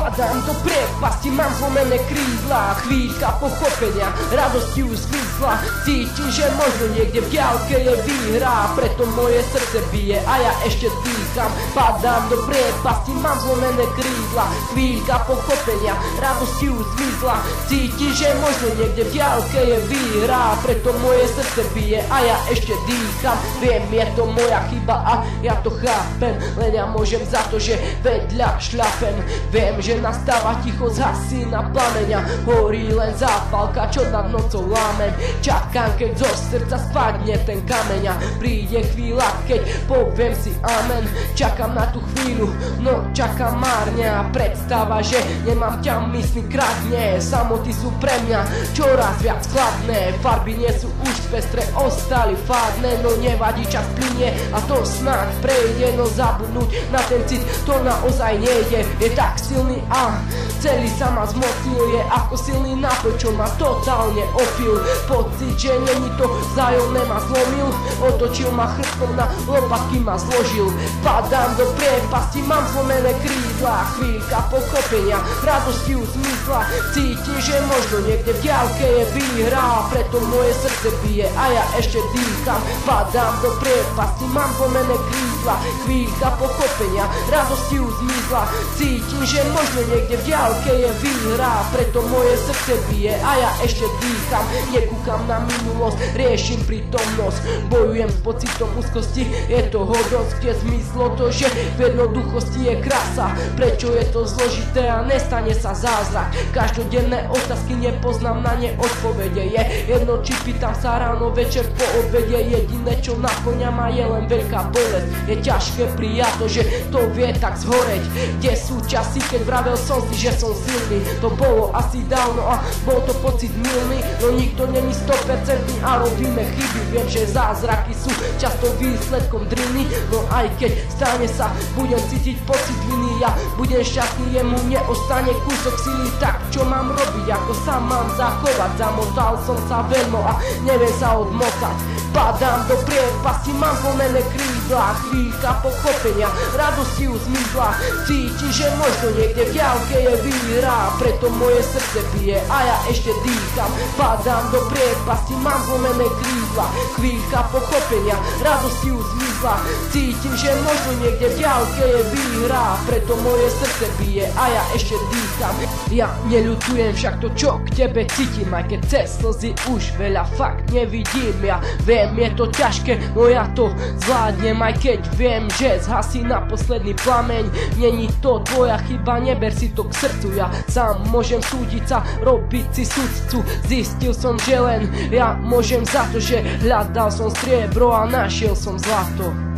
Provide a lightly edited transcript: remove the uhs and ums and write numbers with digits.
Padám do priepasti, mám zlomené krídla. Chvíľka pochopenia, radosti už zmizla. Cítim, že možno niekde v diaľke je výhra, preto moje srdce bije a ja ešte dýcham. Padám do priepasti, mám zlomené krídla. Chvíľka pochopenia, radosti už zmizla. Cítim, že možno niekde v diaľke je výhra, preto moje srdce bije a ja ešte dýcham. Viem, je to moja chyba a ja to chápem, len ja môžem za to, že vedľa šľapem. Viem, že nastáva ticho, zhasína plameňa, horí len zápalka, čo nad nocou lámem. Čakám, keď zo srdca spadne ten kameň a príde chvíľa, keď poviem si amen. Čakám na tú chvíľu, no čakám márne a predstava, že nemám ťa mysli kradne. Samoty sú pre mňa čoraz viac chladné, farby nie sú už pestre, ostali fádne. No nevadí, čas plynie a to snáď prejde, no zabudnúť na ten cit to naozaj nejde. Je tak silný a celý sa ma zmotnil, je ako silný nápoj, čo ma totálne opil. Pocit, že není to vzájomné, ma zlomil, otočil ma chrbtom, na lopatky ma zložil. Padám do priepasti, mám zlomené krídla. Chvíľka pochopenia, radosti už zmizla. Cítim, že možno niekde v diaľke je výhra, preto moje srdce bije a ja ešte dýcham. Padám do priepasti, mám zlomené krídla. Chvíľka pochopenia, radosti už zmizla. Cítim, že možno niekde v diaľke je výhra, preto moje srdce bije a ja ešte dýcham. Nekúkam na minulosť, riešim prítomnosť, bojujem s pocitom úzkosti, je toho dosť, kde zmizlo to, že v jednoduchosti je krása. Prečo je to zložité a nestane sa zázrak? Každodenné otázky, nepoznám na ne odpovede. Je jedno, či pýtam sa ráno, večer, po obede. Jediné, čo nakloňa ma, je len veľká bolesť. Je ťažké prijať to, že to vie tak zhoreť. Kde sú časy, keď vravel som si, že som silný? To bolo asi dávno a bol to pocit milný, no nikto není 100% a robíme chyby. Viem, že zázraky sú často výsledkom driny, no aj keď stane sa, budem cítiť pocit viny. Ja budem šťastný, jemu neostane kúsok sily. Tak čo mám robiť, ako sa mám zachovať? Zamotal som sa veľmi a neviem sa odmotať. Padám do priepasti, mám zlomené krídla. Chvíľka pochopenia, radosti už zmizla. Cítim, že možno niekde v diaľke je výhra, preto moje srdce bije a ja ešte dýcham. Padám do priepasti, mám zlomené krídla. Chvíľka pochopenia, radosti už zmizla. Cítim, že možno niekde v diaľke je výhra, preto moje srdce bije a ja ešte dýcham. Ja neľutujem však to, čo k tebe cítim, aj keď cez slzy už veľa fakt nevidím. Ja viem, je to ťažké, no ja to zvládnem, aj keď viem, že zhasí na posledný plameň. Není to tvoja chyba, neber si to k srdcu. Ja sám môžem súdiť sa, robiť si sudcu. Zistil som, že len ja môžem za to, že hľadal som striebro a našiel som zlato.